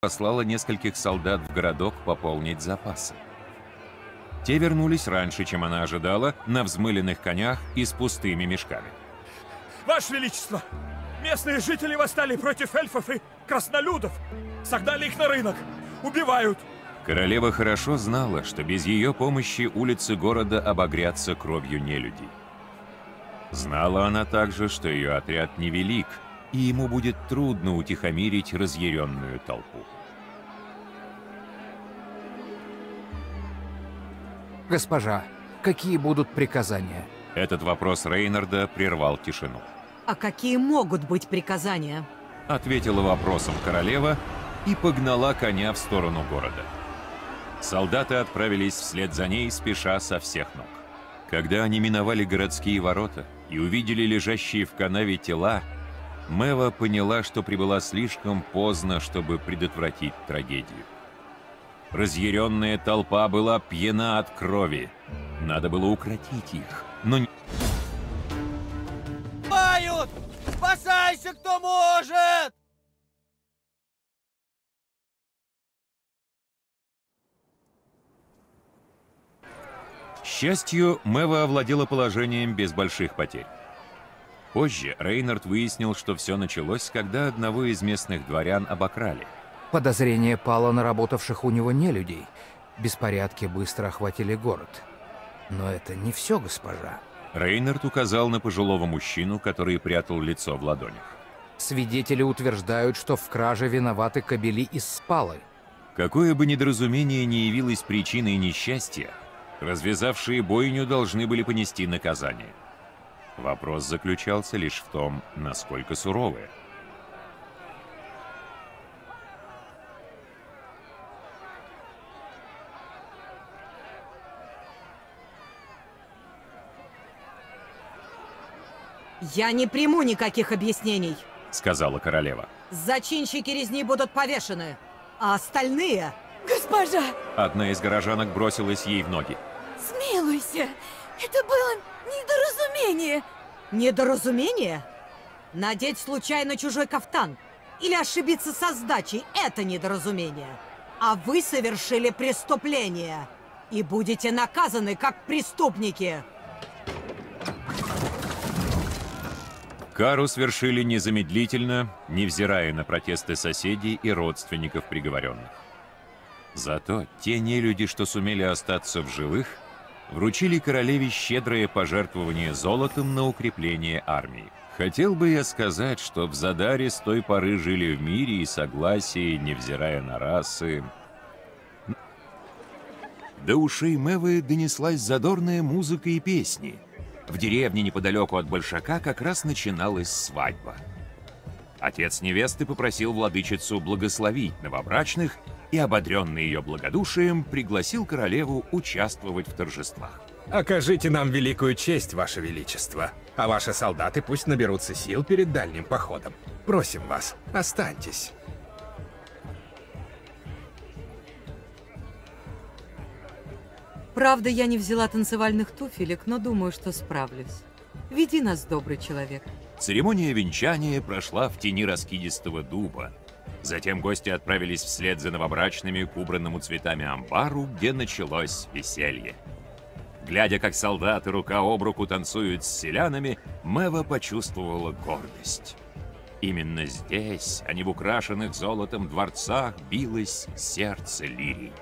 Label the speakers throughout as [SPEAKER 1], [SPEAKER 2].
[SPEAKER 1] послала нескольких солдат в городок пополнить запасы. Те вернулись раньше, чем она ожидала, на взмыленных конях и с пустыми мешками.
[SPEAKER 2] Ваше Величество! Местные жители восстали против эльфов и краснолюдов! Согнали их на рынок! Убивают!
[SPEAKER 1] Королева хорошо знала, что без ее помощи улицы города обогрятся кровью нелюдей. Знала она также, что ее отряд невелик, и ему будет трудно утихомирить разъяренную толпу.
[SPEAKER 3] Госпожа, какие будут приказания?
[SPEAKER 1] Этот вопрос Рейнарда прервал тишину.
[SPEAKER 4] А какие могут быть приказания?
[SPEAKER 1] Ответила вопросом королева и погнала коня в сторону города. Солдаты отправились вслед за ней, спеша со всех ног. Когда они миновали городские ворота и увидели лежащие в канаве тела, Мэва поняла, что прибыла слишком поздно, чтобы предотвратить трагедию. Разъяренная толпа была пьяна от крови. Надо было укротить их, но не...
[SPEAKER 5] Бают! Спасайся, кто может!
[SPEAKER 1] К счастью, Мэва овладела положением без больших потерь. Позже Рейнард выяснил, что все началось, когда одного из местных дворян обокрали.
[SPEAKER 3] Подозрение пало на работавших у него нелюдей. Беспорядки быстро охватили город. Но это не все, госпожа.
[SPEAKER 1] Рейнард указал на пожилого мужчину, который прятал лицо в ладонях.
[SPEAKER 3] Свидетели утверждают, что в краже виноваты кобели из Спалы.
[SPEAKER 1] Какое бы недоразумение ни явилось причиной несчастья, развязавшие бойню должны были понести наказание. Вопрос заключался лишь в том, насколько суровое.
[SPEAKER 4] Я не приму никаких объяснений.
[SPEAKER 1] Сказала королева.
[SPEAKER 4] Зачинщики резни будут повешены, а остальные...
[SPEAKER 6] Госпожа!
[SPEAKER 1] Одна из горожанок бросилась ей в ноги.
[SPEAKER 6] Смилуйся! Это было недоразумение!
[SPEAKER 4] Недоразумение? Надеть случайно чужой кафтан или ошибиться со сдачей – это недоразумение. А вы совершили преступление и будете наказаны как преступники.
[SPEAKER 1] Кару свершили незамедлительно, невзирая на протесты соседей и родственников приговоренных. Зато те нелюди, что сумели остаться в живых, вручили королеве щедрое пожертвование золотом на укрепление армии. Хотел бы я сказать, что в Задаре с той поры жили в мире и согласии, невзирая на расы. До ушей Мэвы донеслась задорная музыка и песни. В деревне неподалеку от Большака как раз начиналась свадьба. Отец невесты попросил владычицу благословить новобрачных и, ободренный ее благодушием, пригласил королеву участвовать в торжествах.
[SPEAKER 7] Окажите нам великую честь, Ваше Величество, а ваши солдаты пусть наберутся сил перед дальним походом. Просим вас, останьтесь.
[SPEAKER 4] Правда, я не взяла танцевальных туфелек, но думаю, что справлюсь. Веди нас, добрый человек.
[SPEAKER 1] Церемония венчания прошла в тени раскидистого дуба. Затем гости отправились вслед за новобрачными к убранному цветами амбару, где началось веселье. Глядя, как солдаты рука об руку танцуют с селянами, Мэва почувствовала гордость. Именно здесь, а не в украшенных золотом дворцах, билось сердце лирий.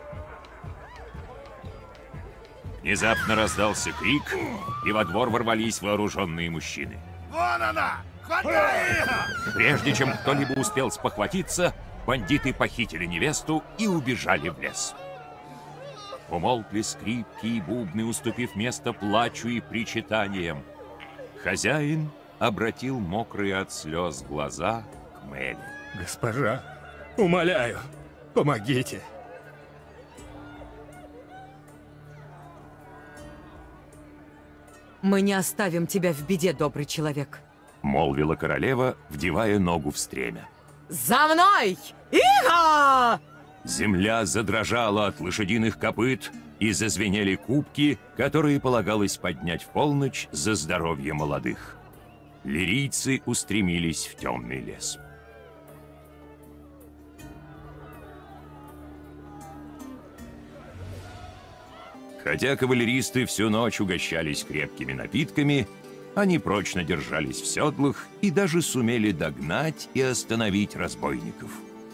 [SPEAKER 1] Внезапно раздался крик, и во двор ворвались вооруженные мужчины.
[SPEAKER 5] Вон она! Хватай ее!
[SPEAKER 1] Прежде чем кто-либо успел спохватиться, бандиты похитили невесту и убежали в лес. Умолкли скрипки и бубны, уступив место плачу и причитаниям. Хозяин обратил мокрые от слез глаза к Мэри.
[SPEAKER 7] Госпожа, умоляю, помогите.
[SPEAKER 4] Мы не оставим тебя в беде, добрый человек.
[SPEAKER 1] Молвила королева, вдевая ногу в стремя.
[SPEAKER 4] За мной! Иго!
[SPEAKER 1] Земля задрожала от лошадиных копыт, и зазвенели кубки, которые полагалось поднять в полночь за здоровье молодых. Лирийцы устремились в темный лес. Хотя кавалеристы всю ночь угощались крепкими напитками, они прочно держались в седлах и даже сумели догнать и остановить разбойников.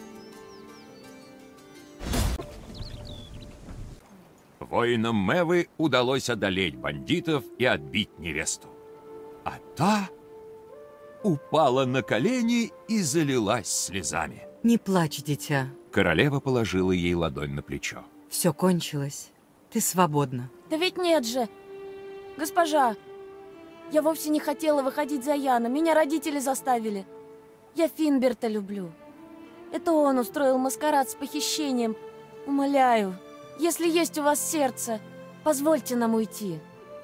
[SPEAKER 1] Воинам Мевы удалось одолеть бандитов и отбить невесту. А та упала на колени и залилась слезами.
[SPEAKER 4] Не плачь, дитя.
[SPEAKER 1] Королева положила ей ладонь на плечо.
[SPEAKER 4] Все кончилось. Ты свободна.
[SPEAKER 6] Да ведь нет же. Госпожа, я вовсе не хотела выходить за Яна. Меня родители заставили. Я Финберта люблю. Это он устроил маскарад с похищением. Умоляю, если есть у вас сердце, позвольте нам уйти.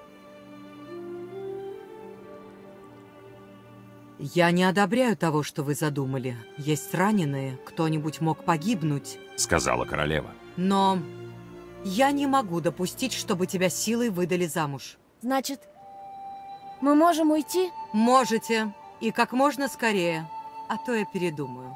[SPEAKER 4] Я не одобряю того, что вы задумали. Есть раненые, кто-нибудь мог погибнуть.
[SPEAKER 1] Сказала королева.
[SPEAKER 4] Но я не могу допустить, чтобы тебя силой выдали замуж.
[SPEAKER 6] Значит, мы можем уйти?
[SPEAKER 4] Можете. И как можно скорее. А то я передумаю.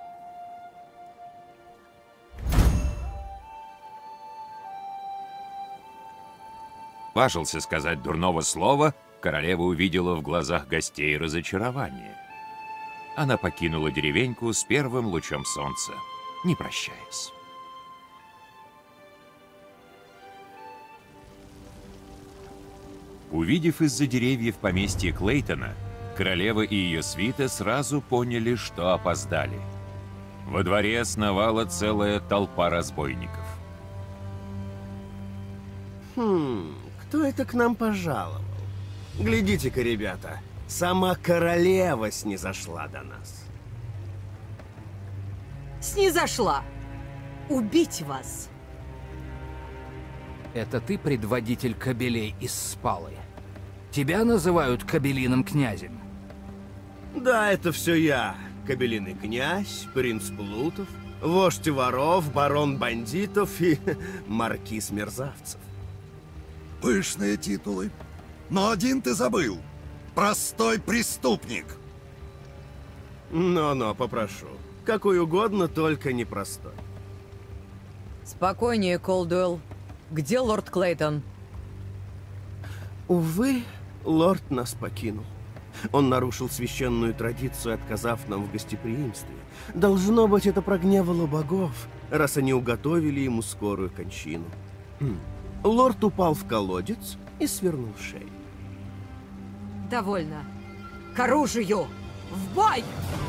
[SPEAKER 1] Важился сказать дурного слова, королева увидела в глазах гостей разочарование. Она покинула деревеньку с первым лучом солнца, не прощаясь. Увидев из-за деревьев поместье Клейтона, королева и ее свита сразу поняли, что опоздали. Во дворе сновала целая толпа разбойников.
[SPEAKER 5] Кто это к нам пожаловал? Глядите-ка, ребята, сама королева снизошла до нас.
[SPEAKER 4] Снизошла. Убить вас.
[SPEAKER 3] Это ты предводитель кобелей из Спалы? Тебя называют кобелиным князем?
[SPEAKER 5] Да, это все я. Кобелиный князь, принц Плутов, вождь воров, барон бандитов и маркиз мерзавцев.
[SPEAKER 8] Пышные титулы. Но один ты забыл. Простой преступник.
[SPEAKER 5] Но, попрошу. Какой угодно, только не простой.
[SPEAKER 4] Спокойнее, Колдуэлл. Где лорд Клейтон?
[SPEAKER 5] Увы, лорд нас покинул. Он нарушил священную традицию, отказав нам в гостеприимстве. Должно быть, это прогневало богов, раз они уготовили ему скорую кончину. Лорд упал в колодец и свернул шею.
[SPEAKER 4] Довольно. К оружию! В бой!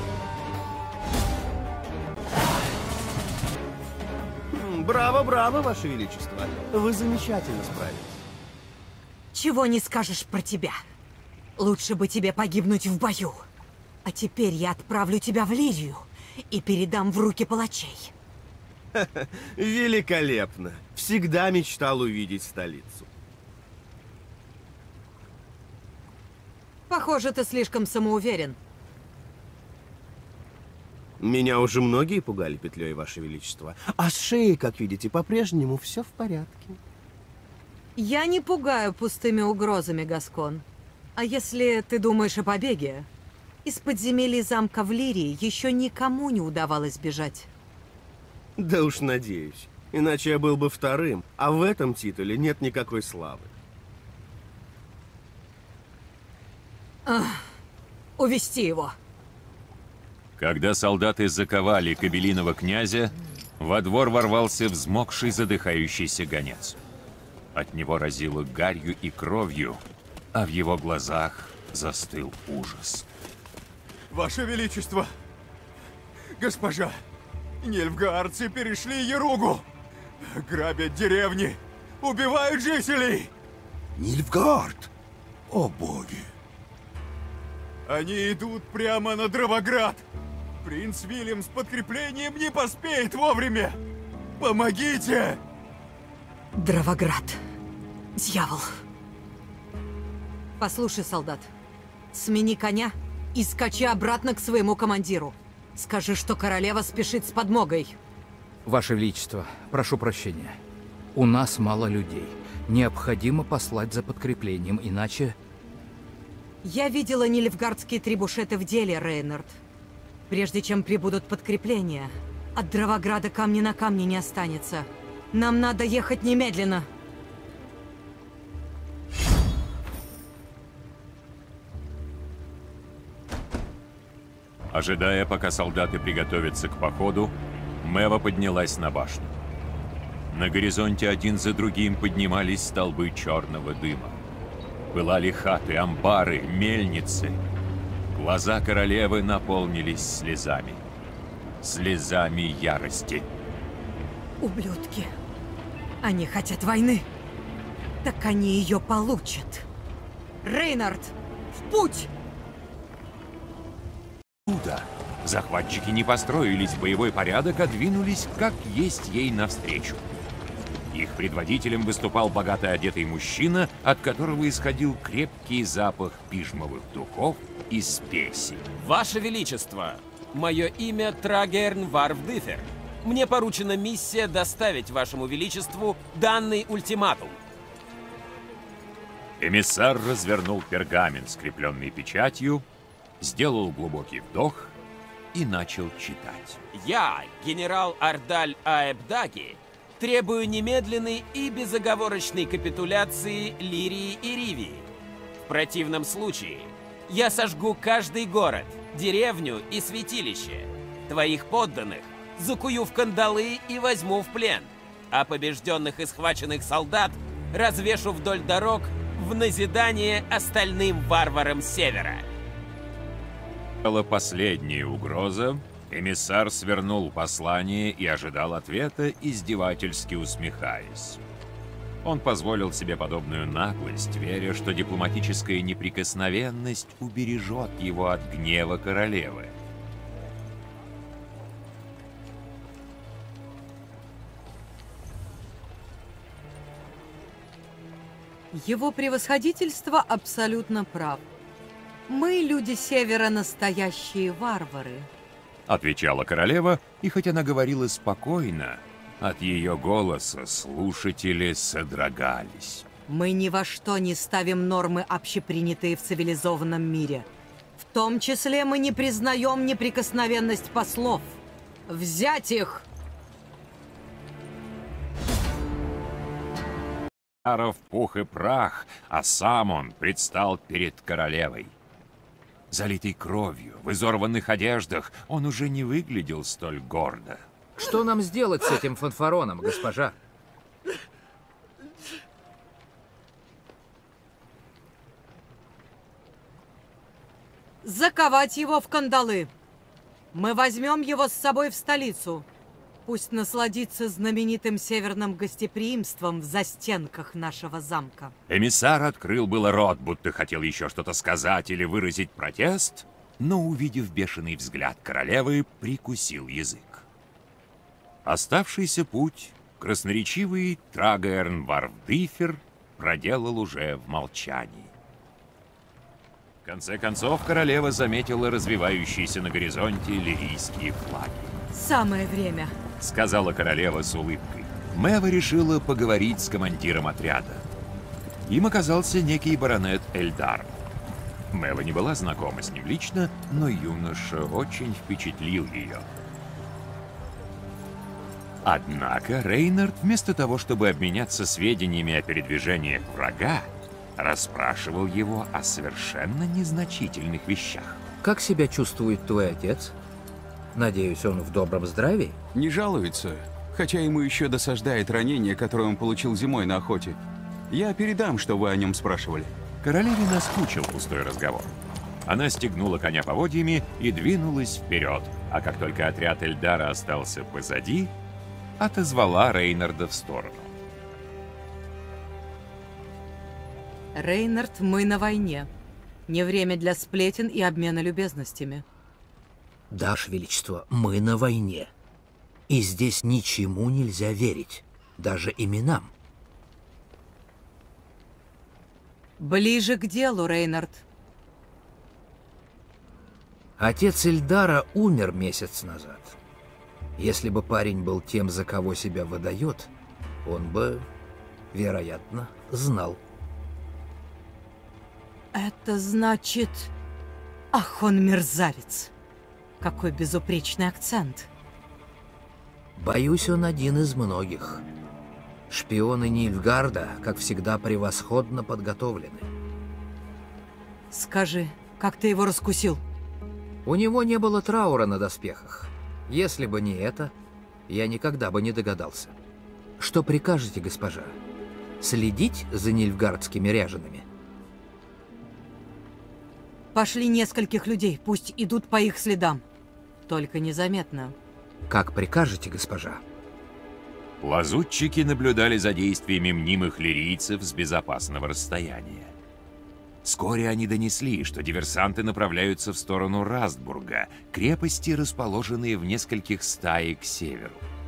[SPEAKER 5] Браво, браво, Ваше Величество. Вы замечательно справились.
[SPEAKER 4] Чего не скажешь про тебя. Лучше бы тебе погибнуть в бою. А теперь я отправлю тебя в Лирию и передам в руки палачей.
[SPEAKER 5] Великолепно. Всегда мечтал увидеть столицу.
[SPEAKER 4] Похоже, ты слишком самоуверен.
[SPEAKER 5] Меня уже многие пугали петлей, Ваше Величество. А с шеей, как видите, по-прежнему все в порядке.
[SPEAKER 4] Я не пугаю пустыми угрозами, Гаскон. А если ты думаешь о побеге, из подземелья замка в Лирии еще никому не удавалось бежать.
[SPEAKER 5] Да уж надеюсь. Иначе я был бы вторым, а в этом титуле нет никакой славы.
[SPEAKER 4] Увести его.
[SPEAKER 1] Когда солдаты заковали кобелиного князя, во двор ворвался взмокший задыхающийся гонец. От него разило гарью и кровью, а в его глазах застыл ужас.
[SPEAKER 2] Ваше Величество! Госпожа! Нильфгаардцы перешли Яругу! Грабят деревни! Убивают жителей!
[SPEAKER 8] Нильфгаард! О боги!
[SPEAKER 2] Они идут прямо на Дровоград! Принц Вильям с подкреплением не поспеет вовремя! Помогите!
[SPEAKER 4] Дровоград. Дьявол. Послушай, солдат, смени коня и скачи обратно к своему командиру. Скажи, что королева спешит с подмогой.
[SPEAKER 3] Ваше Величество, прошу прощения. У нас мало людей. Необходимо послать за подкреплением, иначе...
[SPEAKER 4] Я видела нильфгаардские трибушеты в деле, Рейнард. Прежде чем прибудут подкрепления, от Дровограда камня на камне не останется. Нам надо ехать немедленно.
[SPEAKER 1] Ожидая, пока солдаты приготовятся к походу, Мэва поднялась на башню. На горизонте один за другим поднимались столбы черного дыма. Пылали хаты, амбары, мельницы. Глаза королевы наполнились слезами. Слезами ярости.
[SPEAKER 4] Ублюдки. Они хотят войны. Так они ее получат. Рейнард, в путь!
[SPEAKER 1] Туда захватчики не построились в боевой порядок, а двинулись как есть ей навстречу. Их предводителем выступал богато одетый мужчина, от которого исходил крепкий запах пижмовых духов и спеси.
[SPEAKER 9] Ваше Величество, мое имя Трагерн Варвдифер. Мне поручена миссия доставить Вашему Величеству данный ультиматум.
[SPEAKER 1] Эмиссар развернул пергамент, скрепленный печатью, сделал глубокий вдох и начал читать.
[SPEAKER 9] Я, генерал Ардаль Аэбдаги, требую немедленной и безоговорочной капитуляции Лирии и Ривии. В противном случае я сожгу каждый город, деревню и святилище. Твоих подданных закую в кандалы и возьму в плен, а побежденных и схваченных солдат развешу вдоль дорог в назидание остальным варварам Севера.
[SPEAKER 1] Последняя угроза. Эмиссар свернул послание и ожидал ответа, издевательски усмехаясь. Он позволил себе подобную наглость, веря, что дипломатическая неприкосновенность убережет его от гнева королевы.
[SPEAKER 4] Его превосходительство абсолютно прав. Мы, люди Севера, настоящие варвары.
[SPEAKER 1] Отвечала королева, и хоть она говорила спокойно, от ее голоса слушатели содрогались.
[SPEAKER 4] Мы ни во что не ставим нормы, общепринятые в цивилизованном мире. В том числе мы не признаем неприкосновенность послов. Взять их!
[SPEAKER 1] В пух и прах, а сам он предстал перед королевой. Залитый кровью, в изорванных одеждах, он уже не выглядел столь гордо.
[SPEAKER 3] Что нам сделать с этим фанфароном, госпожа?
[SPEAKER 4] Заковать его в кандалы. Мы возьмем его с собой в столицу. Пусть насладится знаменитым северным гостеприимством в застенках нашего замка.
[SPEAKER 1] Эмиссар открыл было рот, будто хотел еще что-то сказать или выразить протест, но, увидев бешеный взгляд королевы, прикусил язык. Оставшийся путь красноречивый Трагерн Варвдифер проделал уже в молчании. В конце концов, королева заметила развивающиеся на горизонте лирийские флаги.
[SPEAKER 4] Самое время.
[SPEAKER 1] Сказала королева с улыбкой. Мэва решила поговорить с командиром отряда. Им оказался некий баронет Эльдар. Мэва не была знакома с ним лично, но юноша очень впечатлил ее. Однако Рейнард, вместо того, чтобы обменяться сведениями о передвижениях врага, расспрашивал его о совершенно незначительных вещах.
[SPEAKER 3] Как себя чувствует твой отец? Надеюсь, он в добром здравии?
[SPEAKER 10] Не жалуется, хотя ему еще досаждает ранение, которое он получил зимой на охоте. Я передам, что вы о нем спрашивали.
[SPEAKER 1] Королеве наскучил пустой разговор. Она стегнула коня поводьями и двинулась вперед, а как только отряд Эльдара остался позади, отозвала Рейнарда в сторону.
[SPEAKER 4] Рейнард, мы на войне. Не время для сплетен и обмена любезностями.
[SPEAKER 3] Да, Ваше Величество, мы на войне. И здесь ничему нельзя верить, даже именам.
[SPEAKER 4] Ближе к делу, Рейнард.
[SPEAKER 3] Отец Эльдара умер месяц назад. Если бы парень был тем, за кого себя выдает, он бы, вероятно, знал.
[SPEAKER 4] Это значит... Ах, он мерзавец. Какой безупречный акцент.
[SPEAKER 3] Боюсь, он один из многих. Шпионы Нильфгарда, как всегда, превосходно подготовлены.
[SPEAKER 4] Скажи, как ты его раскусил?
[SPEAKER 3] У него не было траура на доспехах. Если бы не это, я никогда бы не догадался. Что прикажете, госпожа? Следить за нильфгардскими ряжеными?
[SPEAKER 4] Пошли нескольких людей, пусть идут по их следам. Только незаметно.
[SPEAKER 3] Как прикажете, госпожа?
[SPEAKER 1] Лазутчики наблюдали за действиями мнимых лирийцев с безопасного расстояния. Вскоре они донесли, что диверсанты направляются в сторону Растбурга, крепости, расположенные в нескольких стаи к северу.